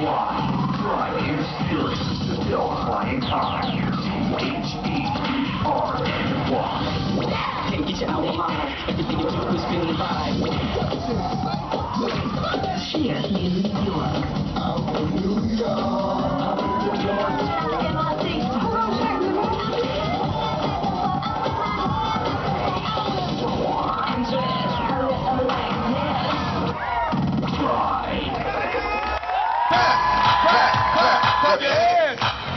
Try Inspirit Seville Flying High. H-E-R-N-Y. Can't get you out of my mind. Everything you do is spinning by. Cheers, New York. Clap your hands.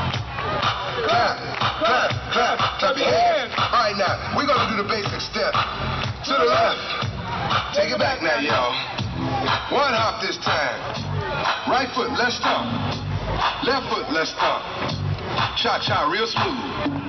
Clap your hands. All right, now, we're going to do the basic step. To the left. Take it back now, y'all. One hop this time. Right foot, let's stomp. Left foot, let's stomp. Cha-cha, real smooth.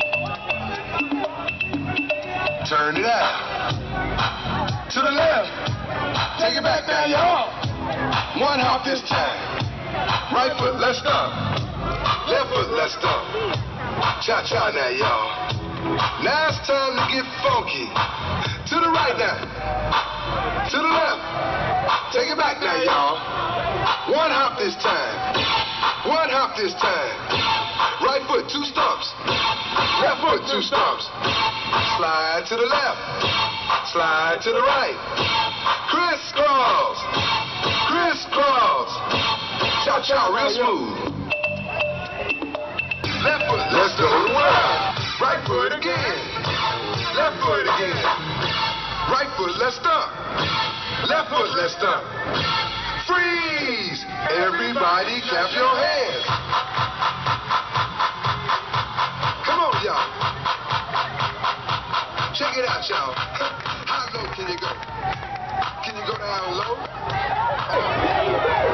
Turn it out. To the left. Take it back now, y'all. One hop this time. Right foot, let's stomp. Left foot, let's stomp. Cha-cha now, y'all. Now it's time to get funky. To the right now. To the left. Take it back now, y'all. One hop this time. One hop this time. Right foot, two stomps. Left foot, two stomps. Slide to the left. Slide to the right. Crisscross. Crisscross. Cha-cha, real smooth. Left foot, let's go to the world. Right foot again. Left foot again. Right foot, let's stomp. Left foot, let's stomp. Freeze! Everybody clap your hands. Come on, y'all. Check it out, y'all. How low can you go? Can you go down low?